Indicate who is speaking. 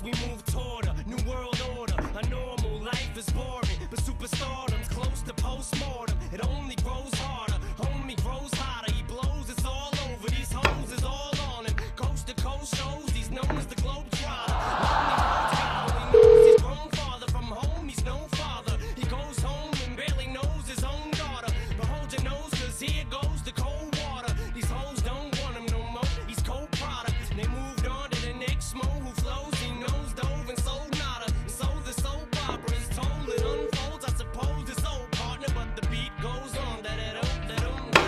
Speaker 1: we move toward a new world order. A normal life is boring, but superstardom's close to postmortem. It only grows harder, homie grows hotter. He blows, it's all over. These hoes is all on him. Coast to coast shows, he's known as the globe.